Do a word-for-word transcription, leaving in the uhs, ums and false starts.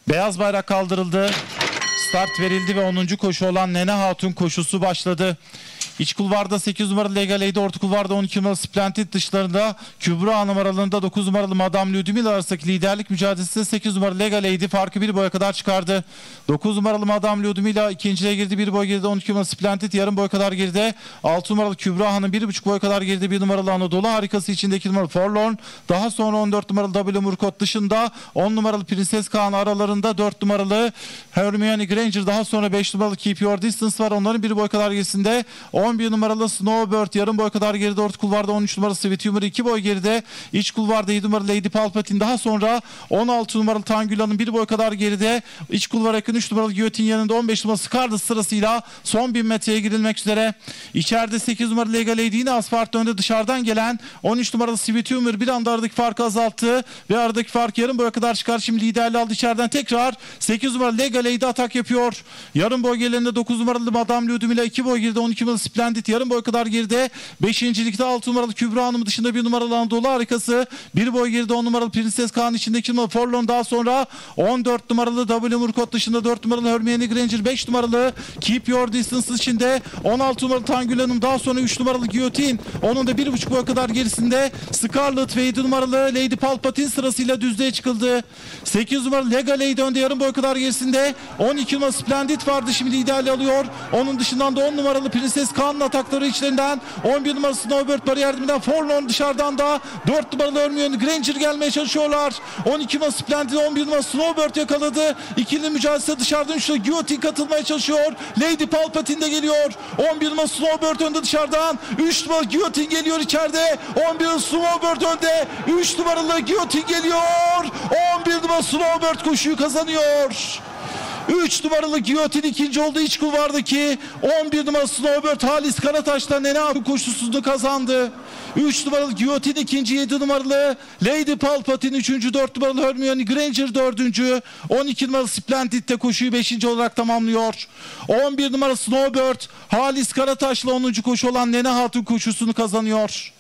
Beyaz bayrak kaldırıldı. Start verildi ve onuncu koşu olan Nene Hatun koşusu başladı. İç kulvarda sekiz numaralı Legal Lady, orta kulvarda on iki numaralı Splendid, dışlarında Kübra Hanım aralığında dokuz numaralı Madame Ludmilla arasındaki liderlik mücadelesinde sekiz numaralı Legal Lady farkı bir boya kadar çıkardı. dokuz numaralı Madame Ludmilla ikinciye girdi, bir boy geride. on iki numaralı Splendid yarım boy kadar geride. altı numaralı Kübra Hanım bir buçuk boy kadar geride. bir numaralı Anadolu Harikası içindeki numaralı Forlorn. Daha sonra on dört numaralı W Murkot dışında, on numaralı Prenses Kaan aralarında dört numaralı Hermione Granger, daha sonra beş numaralı Keep Your Distance var. Onların bir boy kadar gerisinde on bir numaralı Snowbird yarım boy kadar geride. Orta kulvarda on üç numaralı Sweet Humor iki boy geride. İç kulvarda yedi numaralı Lady Palpatine, daha sonra on altı numaralı Tangüla'nın bir boy kadar geride. İç kulvara yakın üç numaralı Guillotine yanında on beş numaralı Scarlet sırasıyla son bin metreye girilmek üzere. İçeride sekiz numaralı Legal Lady yine asfaltta önde, dışarıdan gelen on üç numaralı Sweet Humor bir anda aradaki farkı azalttı ve aradaki fark yarım boya kadar çıkar. Şimdi liderliği aldı içeriden, tekrar sekiz numaralı Legal Lady atak yapıyor. Yarım boy gerilerinde dokuz numaralı Madame Ludmilla iki boy geride. on iki numaralı Splendid yarım boy kadar geride. beşincilikte altı numaralı Kübra Hanım dışında bir numaralı Anadolu Harikası bir boy geride. on numaralı Prenses Kaan içindeki numaralı Forlorn, daha sonra on dört numaralı W Murkot dışında dört numaralı Hermione Granger, beş numaralı Keep Your Distance içinde on altı numaralı Tangül Hanım, daha sonra üç numaralı Guillotine, onun da bir buçuk boy kadar gerisinde Scarlet ve yedi numaralı Lady Palpatine sırasıyla düzlüğe çıkıldı. sekiz numaralı Legal Lady önde yarım boy kadar gerisinde. on iki numaralı Splendid vardı, şimdi liderliği alıyor. Onun dışından da on numaralı Prenses Kaan'ın atakları içlerinden. on bir numaralı Snowbird bari yardımından. Forlorn dışarıdan da dört numaralı Hermione Granger gelmeye çalışıyorlar. on iki numaralı Splendid, on bir numaralı Snowbird yakaladı. İkili mücadelesi dışarıdan üçlü Guillotine katılmaya çalışıyor. Lady Palpatine de geliyor. on bir numaralı Snowbird önde dışarıdan. üç numaralı Guillotine geliyor içeride. on bir numaralı Snowbird önde. üç numaralı Guillotine geliyor. on bir numaralı Snowbird koşuyu kazanıyor. üç numaralı Guillotine ikinci oldu iç kulvardaki. on bir numaralı Snowbird Halis Karataş'tan Nene Hatun koşusunu kazandı. üç numaralı Guillotine ikinci, yedi numaralı Lady Palpatine üçüncü, dört numaralı Hermione Granger dördüncü, on iki numaralı Splendid de koşuyu beşinci olarak tamamlıyor. on bir numaralı Snowbird Halis Karataş'la onuncu koşu olan Nene Hatun koşusunu kazanıyor.